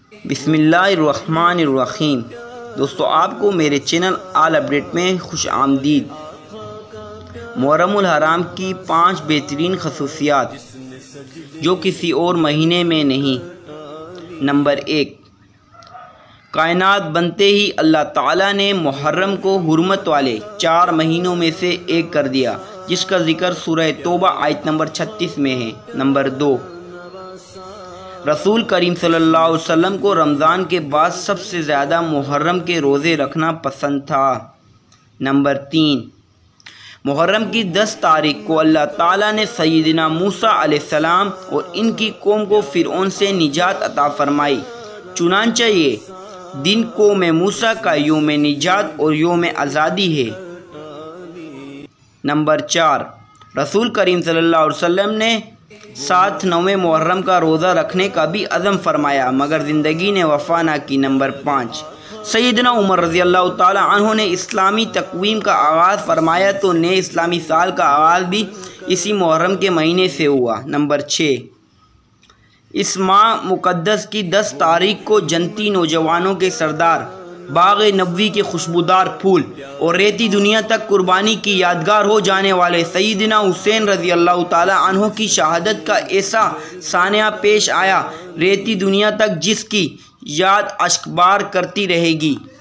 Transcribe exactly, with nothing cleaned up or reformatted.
بسم اللہ الرحمن الرحیم۔ دوستو آپ کو میرے چینل آل اپڈیٹ میں خوش آمدید۔ محرم الحرام کی پانچ بہترین خصوصیات جو کسی اور مہینے میں نہیں۔ نمبر ایک، کائنات بنتے ہی اللہ تعالیٰ نے محرم کو حرمت والے چار مہینوں میں سے ایک کر دیا، جس کا ذکر سورہ توبہ آیت نمبر چھتیس میں ہے۔ نمبر دو، رسول کریم صلی اللہ علیہ وسلم کو رمضان کے بعد سب سے زیادہ محرم کے روزے رکھنا پسند تھا۔ نمبر تین، محرم کی دس تاریخ کو اللہ تعالیٰ نے سیدنا موسیٰ علیہ السلام اور ان کی قوم کو فرعون سے نجات عطا فرمائی، چنانچہ یہ دن قوم موسیٰ کا یوم نجات اور یوم آزادی ہے۔ نمبر چار، رسول کریم صلی اللہ علیہ وسلم نے ساتھ نویں محرم کا روزہ رکھنے کا بھی عزم فرمایا، مگر زندگی نے وفا نہ کی۔ نمبر پانچ، سیدنا عمر رضی اللہ تعالی عنہ نے اسلامی تقویم کا آغاز فرمایا تو نئے اسلامی سال کا آغاز بھی اسی محرم کے مہینے سے ہوا۔ نمبر چھ، اس ماہ مقدس کی دس تاریخ کو جنتی نوجوانوں کے سردار، باغ نبوی کے خوشبودار پھول اور ریتی دنیا تک قربانی کی یادگار ہو جانے والے سیدنا حسین رضی اللہ تعالی عنہ کی شہادت کا ایسا سانحہ پیش آیا، ریتی دنیا تک جس کی یاد اشک بار کرتی رہے گی۔